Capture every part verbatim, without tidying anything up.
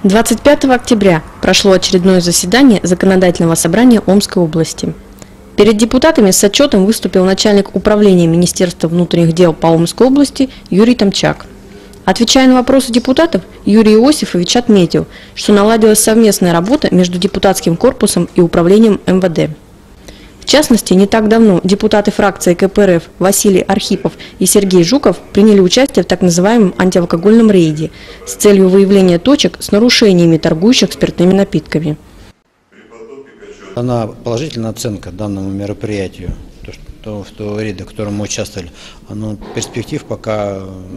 двадцать пятого октября прошло очередное заседание Законодательного собрания Омской области. Перед депутатами с отчетом выступил начальник управления Министерства внутренних дел по Омской области Юрий Томчак. Отвечая на вопросы депутатов, Юрий Иосифович отметил, что наладилась совместная работа между депутатским корпусом и управлением эм вэ дэ. В частности, не так давно депутаты фракции ка пэ эр эф Василий Архипов и Сергей Жуков приняли участие в так называемом антиалкогольном рейде с целью выявления точек с нарушениями торгующих спиртными напитками. Она положительная оценка данному мероприятию, то, что, в то рейде, в котором мы участвовали, оно перспектив пока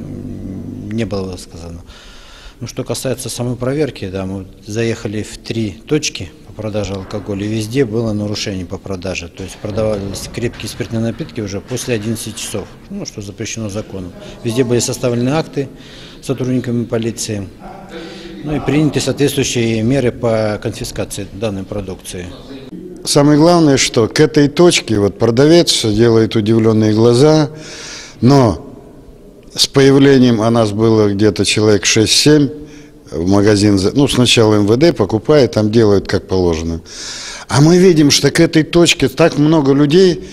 не было сказано. Ну, что касается самой проверки, да, мы заехали в три точки по продаже алкоголя, и везде было нарушение по продаже. То есть продавались крепкие спиртные напитки уже после одиннадцати часов, ну, что запрещено законом. Везде были составлены акты сотрудниками полиции, ну и приняты соответствующие меры по конфискации данной продукции. Самое главное, что к этой точке вот продавец делает удивленные глаза, но с появлением, а нас было где-то человек шесть-семь, в магазин, ну сначала эм вэ дэ покупает, там делают как положено. А мы видим, что к этой точке так много людей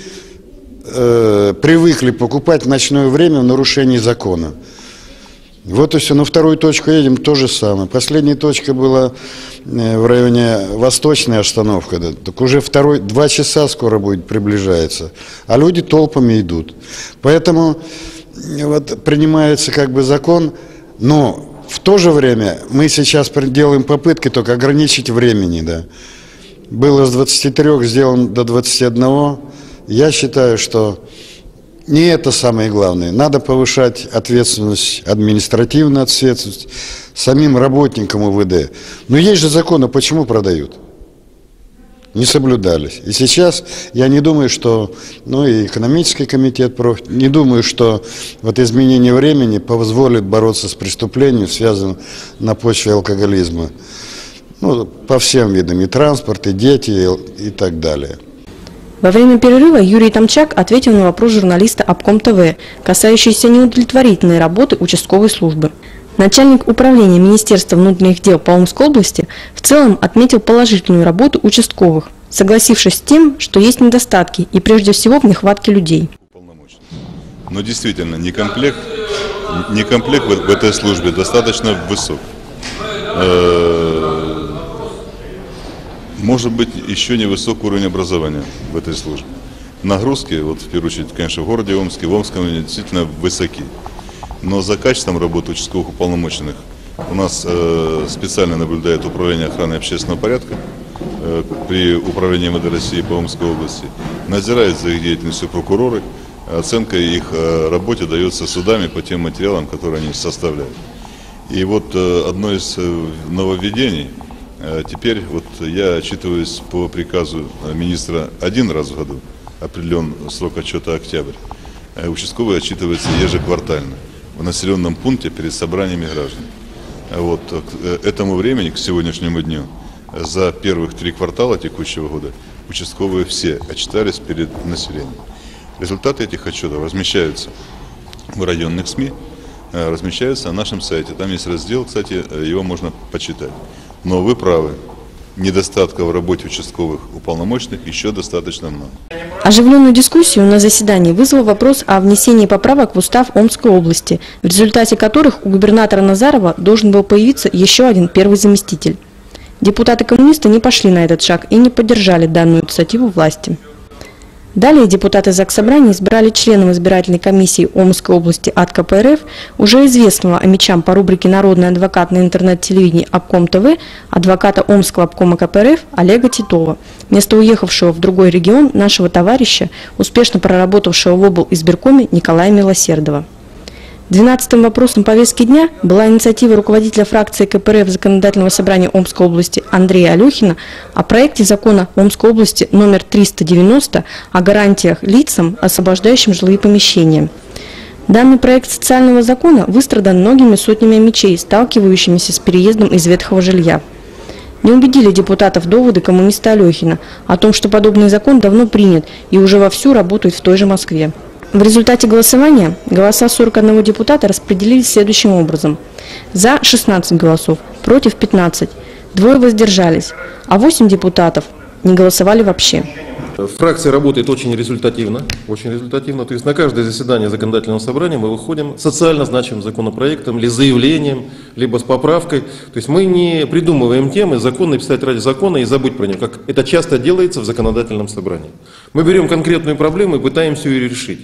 э, привыкли покупать в ночное время в нарушении закона. Вот и все. На вторую точку едем, то же самое. Последняя точка была в районе Восточной остановка. Да, так уже второй, два часа скоро будет приближается. А люди толпами идут. Поэтому вот принимается как бы закон, но в то же время мы сейчас делаем попытки только ограничить времени. Да. Было с двадцати трёх сделано до двадцати одного. Я считаю, что не это самое главное. Надо повышать ответственность, административную ответственность самим работникам эм вэ дэ. Но есть же законы, почему продают? Не соблюдались. И сейчас я не думаю, что, ну и экономический комитет, не думаю, что вот изменение времени позволит бороться с преступлением, связанным на почве алкоголизма. Ну, по всем видам, и транспорт, и дети, и, и так далее. Во время перерыва Юрий Томчак ответил на вопрос журналиста Обком тэ вэ, касающийся неудовлетворительной работы участковой службы. Начальник управления Министерства внутренних дел по Омской области в целом отметил положительную работу участковых, согласившись с тем, что есть недостатки и прежде всего в нехватке людей. Но действительно, некомплект, некомплект в этой службе достаточно высок. Может быть, еще невысокий уровень образования в этой службе. Нагрузки, вот в первую очередь, конечно, в городе Омске, в Омском районе действительно высоки. Но за качеством работы участковых уполномоченных у нас э, специально наблюдает Управление охраны общественного порядка э, при Управлении эм вэ дэ России по Омской области. Надзирает за их деятельностью прокуроры. Оценка их э, работе дается судами по тем материалам, которые они составляют. И вот э, одно из э, нововведений. Теперь вот я отчитываюсь по приказу министра один раз в году, определен срок отчета октябрь. Участковый отчитывается ежеквартально в населенном пункте перед собраниями граждан. Вот, к этому времени, к сегодняшнему дню, за первых три квартала текущего года участковые все отчитались перед населением. Результаты этих отчетов размещаются в районных СМИ, размещаются на нашем сайте. Там есть раздел, кстати, его можно почитать. Но вы правы, недостатков в работе участковых уполномоченных еще достаточно много. Оживленную дискуссию на заседании вызвал вопрос о внесении поправок в устав Омской области, в результате которых у губернатора Назарова должен был появиться еще один первый заместитель. Депутаты-коммунисты не пошли на этот шаг и не поддержали данную инициативу власти. Далее депутаты Заксобрания избрали членом избирательной комиссии Омской области от ка пэ эр эф уже известного омичам по рубрике «Народный адвокат» на интернет-телевидении Обком тэ вэ адвоката Омского обкома ка пэ эр эф Олега Титова, вместо уехавшего в другой регион нашего товарища, успешно проработавшего в облизбиркоме Николая Милосердова. Двенадцатым вопросом повестки дня была инициатива руководителя фракции ка пэ эр эф Законодательного собрания Омской области Андрея Алехина о проекте закона Омской области номер триста девяносто о гарантиях лицам, освобождающим жилые помещения. Данный проект социального закона выстрадан многими сотнями омичей, сталкивающимися с переездом из ветхого жилья. Не убедили депутатов доводы коммуниста Алехина о том, что подобный закон давно принят и уже вовсю работает в той же Москве. В результате голосования голоса сорока одного депутата распределились следующим образом. За шестнадцать голосов, против пятнадцать, двое воздержались, а восемь депутатов не голосовали вообще. Фракция работает очень результативно, очень результативно. То есть на каждое заседание законодательного собрания мы выходим с социально значимым законопроектом, или заявлением, либо с поправкой. То есть мы не придумываем темы, закон написать ради закона и забыть про него, как это часто делается в законодательном собрании. Мы берем конкретную проблему и пытаемся ее решить.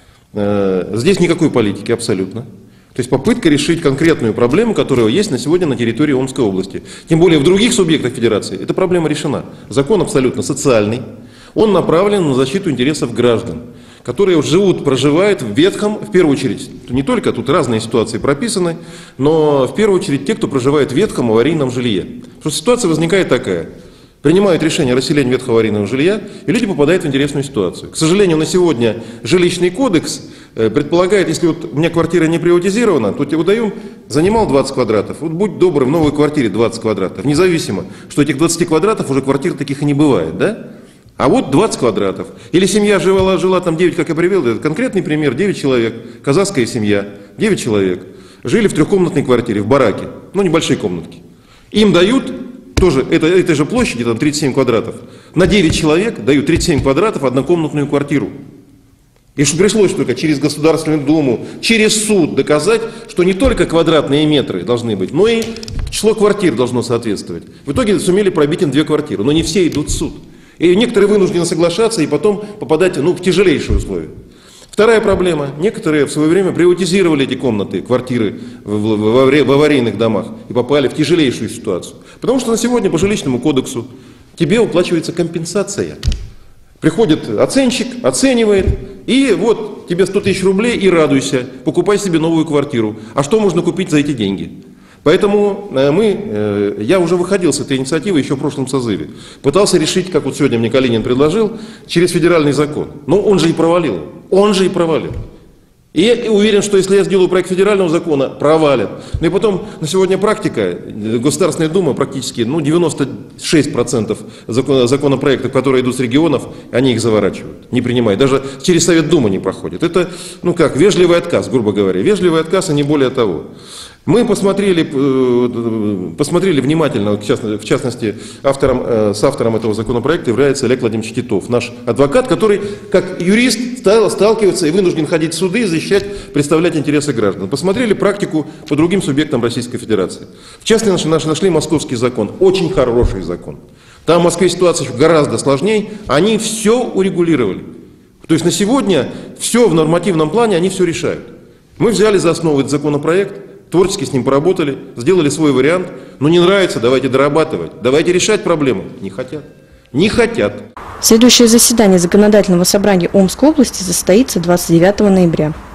Здесь никакой политики абсолютно. То есть попытка решить конкретную проблему, которая есть на сегодня на территории Омской области. Тем более в других субъектах федерации эта проблема решена. Закон абсолютно социальный. Он направлен на защиту интересов граждан, которые живут, проживают в ветхом, в первую очередь, не только тут разные ситуации прописаны, но в первую очередь те, кто проживает в ветхом аварийном жилье. Потому что ситуация возникает такая. Принимают решение о расселении ветхого аварийного жилья, и люди попадают в интересную ситуацию. К сожалению, на сегодня жилищный кодекс предполагает, если вот у меня квартира не приватизирована, то тебе выдаем, занимал двадцать квадратов, вот будь добр, в новой квартире двадцать квадратов, независимо, что этих двадцати квадратов уже квартир таких и не бывает, да? А вот двадцать квадратов. Или семья жила, жила там девять, как я привел, это конкретный пример, девять человек, казахская семья, девять человек, жили в трехкомнатной квартире, в бараке, ну небольшие комнатки. Им дают тоже, это, этой же площади, там тридцать семь квадратов, на девять человек дают тридцать семь квадратов однокомнатную квартиру. И что пришлось только через Государственную Думу, через суд доказать, что не только квадратные метры должны быть, но и число квартир должно соответствовать. В итоге сумели пробить им две квартиры, но не все идут в суд. И некоторые вынуждены соглашаться и потом попадать, ну, в тяжелейшие условия. Вторая проблема. Некоторые в свое время приватизировали эти комнаты, квартиры в, в, в, в аварийных домах и попали в тяжелейшую ситуацию. Потому что на сегодня по жилищному кодексу тебе уплачивается компенсация. Приходит оценщик, оценивает, и вот тебе сто тысяч рублей и радуйся, покупай себе новую квартиру. А что можно купить за эти деньги? Поэтому мы, я уже выходил с этой инициативы еще в прошлом созыве. Пытался решить, как вот сегодня мне Калинин предложил, через федеральный закон. Но он же и провалил. Он же и провалил. И я уверен, что если я сделаю проект федерального закона, провалят. Ну и потом, на сегодня практика, Государственная Дума практически, ну, девяносто шесть процентов законопроектов, которые идут с регионов, они их заворачивают, не принимают. Даже через Совет Думы не проходят. Это, ну как, вежливый отказ, грубо говоря. Вежливый отказ, а не более того. Мы посмотрели, посмотрели внимательно, в частности, автором, с автором этого законопроекта является Олег Владимирович Титов, наш адвокат, который как юрист сталкивается и вынужден ходить в суды, защищать, представлять интересы граждан. Посмотрели практику по другим субъектам Российской Федерации. В частности, нашли московский закон, очень хороший закон. Там в Москве ситуация еще гораздо сложнее, они все урегулировали. То есть на сегодня все в нормативном плане, они все решают. Мы взяли за основу этот законопроект, творчески с ним поработали, сделали свой вариант. Но не нравится, давайте дорабатывать, давайте решать проблему. Не хотят. Не хотят. Следующее заседание Законодательного собрания Омской области состоится двадцать девятого ноября.